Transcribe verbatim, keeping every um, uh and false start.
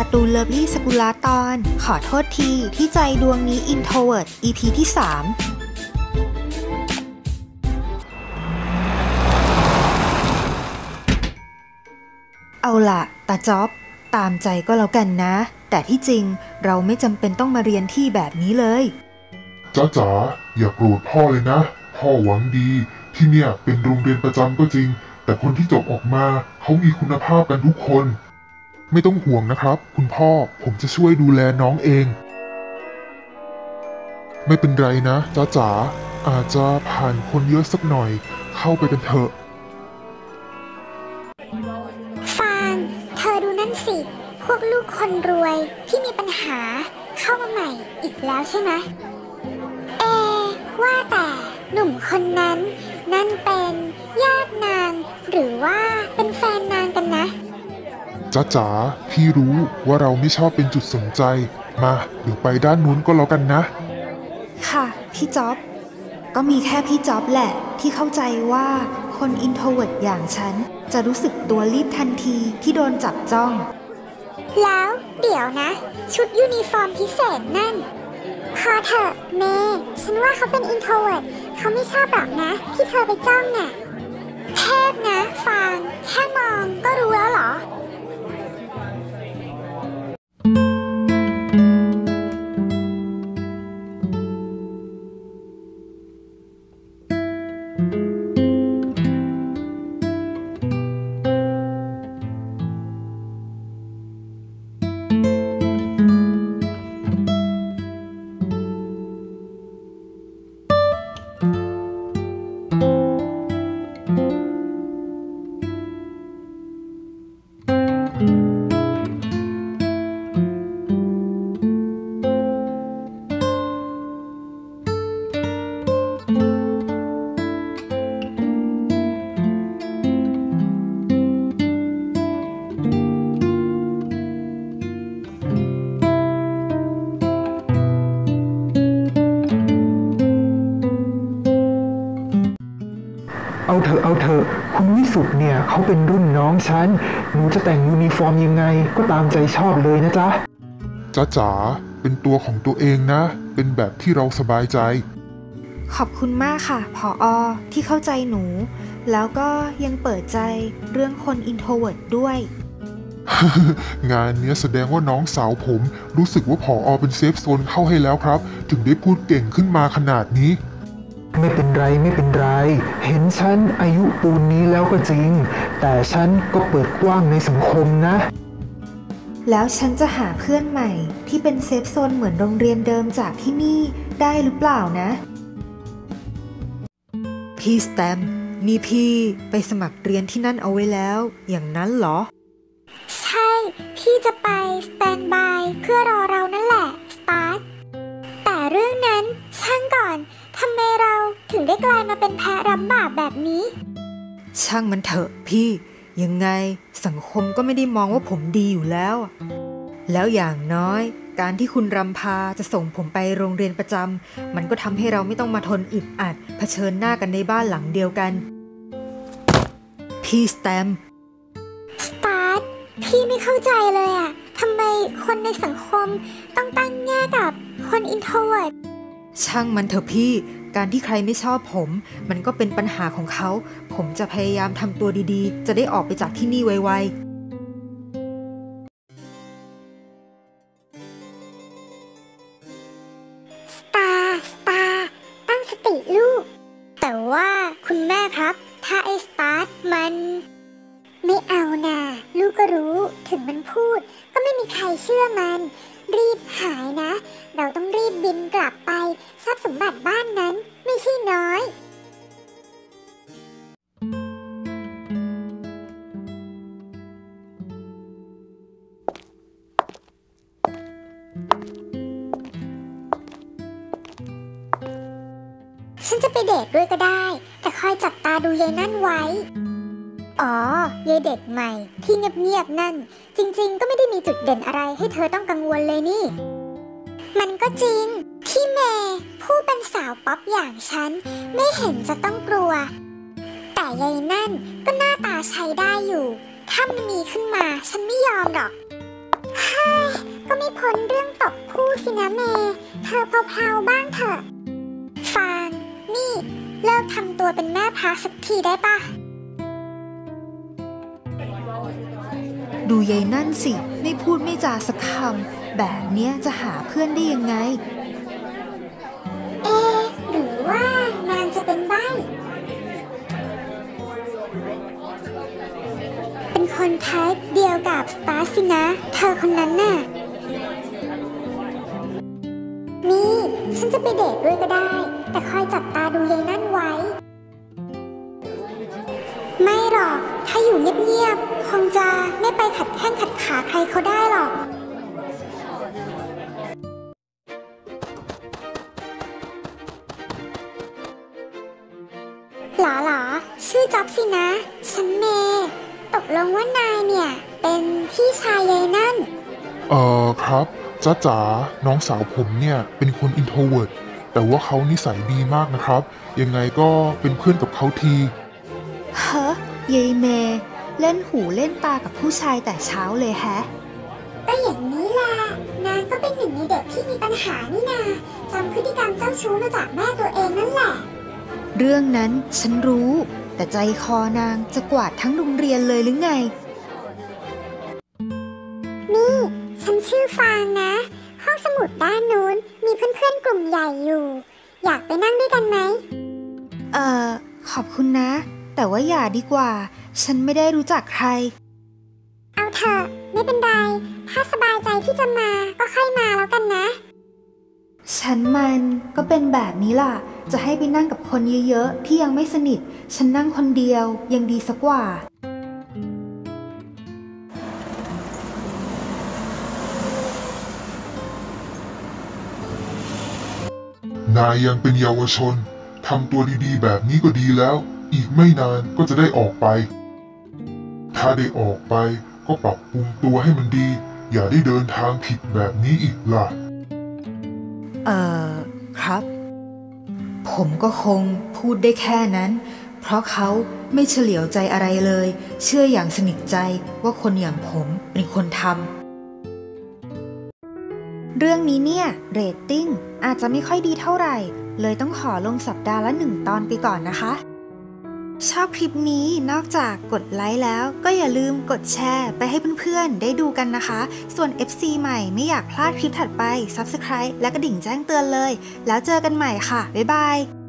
การ์ตูนเลิฟลี่สกุลาตอนขอโทษทีที่ใจดวงนี้อินโทรเวิร์ต อี พี ที่สามเอาล่ะตาจ๊อบตามใจก็แล้วกันนะแต่ที่จริงเราไม่จำเป็นต้องมาเรียนที่แบบนี้เลยจ๊ะจ๋าอย่าโกรธพ่อเลยนะพ่อหวังดีที่เนี่ยเป็นโรงเรียนประจำก็จริงแต่คนที่จบออกมาเขามีคุณภาพกันทุกคนไม่ต้องห่วงนะครับคุณพ่อผมจะช่วยดูแลน้องเองไม่เป็นไรนะจ๊ะจ๋าอาจจะผ่านคนเยอะสักหน่อยเข้าไปกันเถอะฟางเธอดูนั่นสิพวกลูกคนรวยที่มีปัญหาเข้ามาใหม่อีกแล้วใช่ไหมเอว่าแต่หนุ่มคนนั้นนั่นเป็นญาตินางหรือว่าเป็นแฟนนางกันนะจ๊ะจ๋าพี่รู้ว่าเราไม่ชอบเป็นจุดสนใจมาเดี๋ยวไปด้านนู้นก็แล้วกันนะค่ะพี่จ๊อบก็มีแค่พี่จ๊อบแหละที่เข้าใจว่าคนอินโทรเวิร์ตอย่างฉันจะรู้สึกตัวรีบทันทีที่โดนจับจ้องแล้วเดี๋ยวนะชุดยูนิฟอร์มพิเศษนั่นพอเถอะเมย์ฉันว่าเขาเป็นอินโทรเวิร์ตเขาไม่ชอบหรอกนะที่เธอไปจ้องน่ะเทพนะฟางแค่มองก็รู้แล้วเหรอเอาเถอะเอาเถอะคุณวิสุทธ์เนี่ยเขาเป็นรุ่นน้องฉันหนูจะแต่งยูนิฟอร์มยังไงก็ตามใจชอบเลยนะจ๊ะจ๊ะจ๋าเป็นตัวของตัวเองนะเป็นแบบที่เราสบายใจขอบคุณมากค่ะผอ.ที่เข้าใจหนูแล้วก็ยังเปิดใจเรื่องคนอินโทรเวิร์ตด้วยงานนี้แสดงว่าน้องสาวผมรู้สึกว่าผอ.เป็นเซฟโซนเข้าให้แล้วครับถึงได้พูดเก่งขึ้นมาขนาดนี้ไม่เป็นไรไม่เป็นไรเห็นฉันอายุปูนนี้แล้วก็จริงแต่ฉันก็เปิดกว้างในสังคมนะแล้วฉันจะหาเพื่อนใหม่ที่เป็นเซฟโซนเหมือนโรงเรียนเดิมจากที่นี่ได้หรือเปล่านะพี่สแตมนี่พี่ไปสมัครเรียนที่นั่นเอาไว้แล้วอย่างนั้นเหรอใช่พี่จะไปสแตนบายเพื่อรอเรานั่นแหละสตาร์ทแต่เรื่องนั้นช่างก่อนทำไมเราถึงได้กลายมาเป็นแพะรับบาปแบบนี้ช่างมันเถอะพี่ยังไงสังคมก็ไม่ได้มองว่าผมดีอยู่แล้วแล้วอย่างน้อยการที่คุณรำพาจะส่งผมไปโรงเรียนประจำมันก็ทำให้เราไม่ต้องมาทนอึดอัดเผชิญหน้ากันในบ้านหลังเดียวกันพี่สแตมสตาร์ทพี่ไม่เข้าใจเลยอะทำไมคนในสังคมต้องตั้งแง่กับคนอินโทรเวิร์ตช่างมันเถอะพี่การที่ใครไม่ชอบผมมันก็เป็นปัญหาของเขาผมจะพยายามทำตัวดีๆจะได้ออกไปจากที่นี่ไวๆสตาร์สตาร์ตั้งสติลูกแต่ว่าคุณแม่ครับถ้าไอ้สตาร์มันไม่เอาน่ะลูกก็รู้ถึงมันพูดก็ไม่มีใครเชื่อมันรีบหายนะเราต้องรีบบินกลับไปทรัพย์สมบัติบ้านนั้นไม่ใช่น้อยฉันจะไปเดทด้วยก็ได้แต่คอยจับตาดูยายนั่นไว้อ๋อยายเด็กใหม่ที่เงียบๆนั่นจริงๆก็ไม่ได้มีจุดเด่นอะไรให้เธอต้องกังวลเลยนี่มันก็จริงพี่เมย์ผู้เป็นสาวป๊อปอย่างฉันไม่เห็นจะต้องกลัวแต่ยายนั่นก็หน้าตาใช้ได้อยู่ถ้ามันมีขึ้นมาฉันไม่ยอมหรอกฮ่าพ้นเรื่องตกคู่สินะเมย์เธอเพลาๆบ้างเถอะฟางนี่เลิกทำตัวเป็นแม่พระสักทีได้ปะดูยายนั่นสิไม่พูดไม่จาสักคำแบบเนี้ยจะหาเพื่อนได้ยังไงเอ๊ะหรือว่านางจะเป็นใบ้เป็นคนไทป์เดียวกับสตาร์สินะเธอคนนั้นน่ะนี่ฉันจะไปเดทด้วยก็ได้แต่คอยจับตาดูยายนั่นไว้ไม่หรอกถ้าอยู่เงียบๆคงจะไม่ไปขัดแข้งขัดขาใครเขาได้หรอกหรอหรอชื่อจ๊อบสินะฉันเมย์ตกลงว่านายเนี่ยเป็นพี่ชายยายนั่นเอ่อครับจ้าจ๋าน้องสาวผมเนี่ยเป็นคนอินโทรเวิร์ตแต่ว่าเขานิสัยดีมากนะครับ ยังไงก็เป็นเพื่อนกับเขาทีเฮ้ยายเมย์เล่นหูเล่นตากับผู้ชายแต่เช้าเลยแฮะก็อย่างนี้แหละนางก็เป็นหนึ่งในเด็กที่มีปัญหานี่นาจำพฤติกรรมเจ้าชู้มาจากแม่ตัวเองนั่นแหละเรื่องนั้นฉันรู้ แต่ใจคอนางจะกวาดทั้งโรงเรียนเลยหรือไงนี่ฉันชื่อฟางนะ ห้องสมุดด้านนู้นมีเพื่อนๆกลุ่มใหญ่อยู่ อยากไปนั่งด้วยกันไหมเอ่อ ขอบคุณนะ แต่ว่าอย่าดีกว่า ฉันไม่ได้รู้จักใครเอาเถอะไม่เป็นไร ถ้าสบายใจที่จะมาก็ค่อยมาแล้วกันนะฉันมันก็เป็นแบบนี้ล่ะ จะให้ไปนั่งกับคนเยอะๆที่ยังไม่สนิท ฉันนั่งคนเดียวยังดีสักกว่านายยังเป็นเยาวชนทำตัวดีๆ แบบนี้ก็ดีแล้ว อีกไม่นานก็จะได้ออกไป ถ้าได้ออกไปก็ปรับปรุงตัวให้มันดี อย่าได้เดินทางผิดแบบนี้อีกล่ะเอ่อ ครับ ผมก็คงพูดได้แค่นั้น เพราะเขาไม่เฉลียวใจอะไรเลย เชื่ออย่างสนิทใจว่าคนอย่างผมเป็นคนทำ เรื่องนี้เนี่ย เรตติ้งอาจจะไม่ค่อยดีเท่าไหร่ เลยต้องขอลงสัปดาห์ละหนึ่งตอนไปก่อนนะคะ ชอบคลิปนี้นอกจากกดไลค์แล้วก็อย่าลืมกดแชร์ไปให้เพื่อนๆได้ดูกันนะคะ ส่วน เอฟ ซี ใหม่ไม่อยากพลาดคลิปถัดไป ซับสไครบ์ และกระดิ่งแจ้งเตือนเลย แล้วเจอกันใหม่ค่ะ บ๊ายบาย